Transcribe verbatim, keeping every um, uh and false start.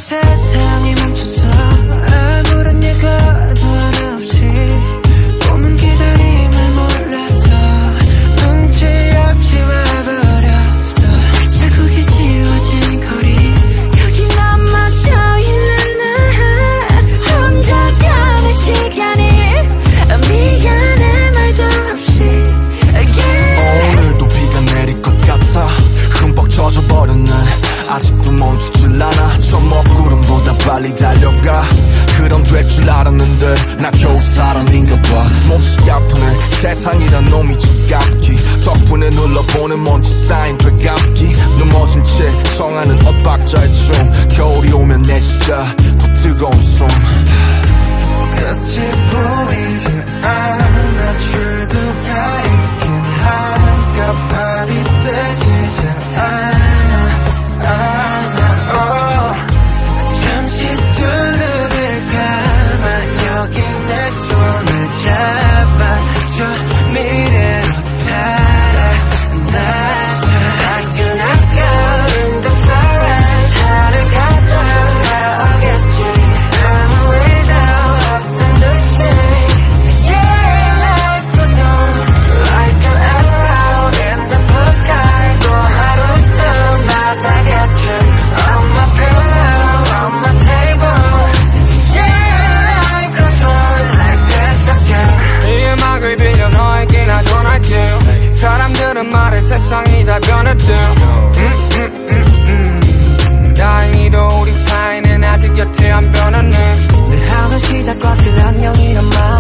세상이 멈췄어. 아무런 예고도 하나 없이 꿈은 기다림을 몰랐어. 눈치 없이 와버렸어. 자국이 지워진 거리 여기 넘어져있는 나 혼자 가는 시간이 미안해 말도 없이 yeah. 오늘도 비가 내릴 것 같아. 흠뻑 젖어버린 날 아직도 멈추질 않아. 저 먹구름보다 빨리 달려가. 그럼 될 줄 알았는데 나 겨우 사람인가 봐. 몹시 아프네 세상이란 놈이 지갑기. 덕분에 눌러보는 먼지 쌓인 되감기. 넘어진 채 청하는 엇박자의 춤. 겨울이 오면 내 진짜 더 뜨거운 숨. 끝이 보이지 않아. 출구가 있긴 한가. 발이 뜨지 잘 않아. 않아. oh. 잠시 두 눈을 감아. 여기 내 손을 잡아줘. 미래로 달아나자. I do not go in the forest. 하늘 가도 날아오겠지. 아무 일도 없던 듯이 yeah. Life goes on like an arrow in the blue sky. 또 하루쯤마다 겠지. On my pillow, on my table yeah. Life goes on like this again. 이 음악을 빌려 너에게 나 전할게요. 사람들은 말해 세상이 다 변했대. 음, 음, 음, 음. 다행히도 우리 사이는 아직 여태 안 변했네. 늘 하루 시작과 끝 안녕이란 말